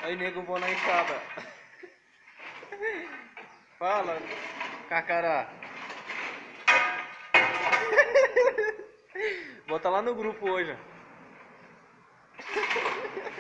Aí, nego, bom na enxada. Fala, Carcará. Bota lá no grupo hoje.